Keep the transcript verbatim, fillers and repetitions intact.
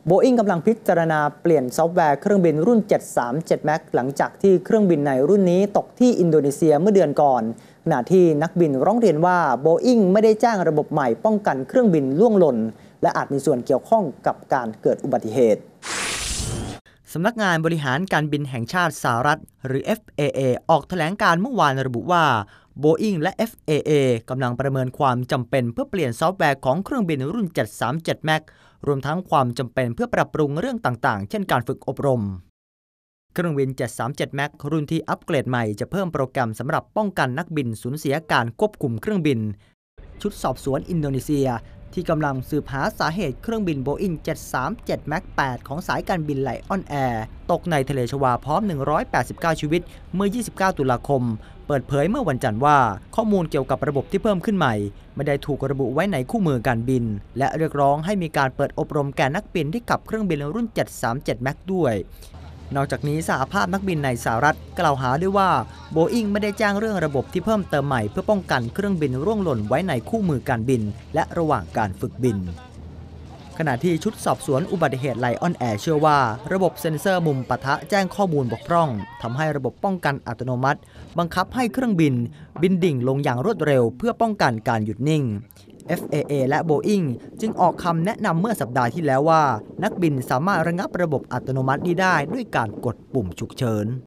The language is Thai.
Boeing กำลังพิจารณาเปลี่ยนซอฟต์แวร์เครื่องบินรุ่น เจ็ดสามเจ็ด แม็กซ์ หลังจากที่เครื่องบินในรุ่นนี้ตกที่อินโดนีเซียเมื่อเดือนก่อนขณะที่นักบินร้องเรียนว่า Boeing ไม่ได้จ้างระบบใหม่ป้องกันเครื่องบินล่วงหล่นและอาจมีส่วนเกี่ยวข้องกับการเกิดอุบัติเหตุสำนักงานบริหารการบินแห่งชาติสหรัฐหรือ เอฟ เอ เอ ออกแถลงการเมื่อวานระบุว่า Boeing และ เอฟ เอ เอ กำลังประเมินความจำเป็นเพื่อเปลี่ยนซอฟต์แวร์ของเครื่องบินรุ่น เจ็ดสามเจ็ด แม็กซ์ รวมทั้งความจำเป็นเพื่อปรับปรุงเรื่องต่างๆ เช่นการฝึกอบรมเครื่องบิน เจ็ดสามเจ็ด แม็กซ์ รุ่นที่อัปเกรดใหม่จะเพิ่มโปรแกรมสำหรับป้องกันนักบินสูญเสียการควบคุมเครื่องบินชุดสอบสวนอินโดนีเซียที่กำลังสืบหาสาเหตุเครื่องบิน Boeing เจ็ดสามเจ็ด แม็กซ์ แปด ของสายการบินไลออนแอร์ตกในทะเลชวาพร้อมหนึ่งร้อยแปดสิบเก้าชีวิตเมื่อ ยี่สิบเก้า ตุลาคมเปิดเผยเมื่อวันจันทร์ว่าข้อมูลเกี่ยวกับระบบที่เพิ่มขึ้นใหม่ไม่ได้ถูกระบุไว้ในคู่มือการบินและเรียกร้องให้มีการเปิดอบรมแก่นักบินที่ขับเครื่องบินรุ่น เจ็ดสามเจ็ด แม็กซ์ ด้วยนอกจากนี้สหภาพนักบินในสหรัฐกล่าวหาด้วยว่า Boeing ไม่ได้แจ้งเรื่องระบบที่เพิ่มเติมใหม่เพื่อป้องกันเครื่องบินร่วงหล่นไว้ในคู่มือการบินและระหว่างการฝึกบินขณะที่ชุดสอบสวนอุบัติเหตุไลออนแอร์เชื่อว่าระบบเซ็นเซอร์มุมปะทะแจ้งข้อมูลบกพร่องทำให้ระบบป้องกันอัตโนมัติบังคับให้เครื่องบินบินดิ่งลงอย่างรวดเร็วเพื่อป้องกันการหยุดนิ่ง เอฟ เอ เอ และ Boeing จึงออกคำแนะนำเมื่อสัปดาห์ที่แล้วว่านักบินสามารถระงับระบบอัตโนมัตินี้ได้ด้วยการกดปุ่มฉุกเฉิน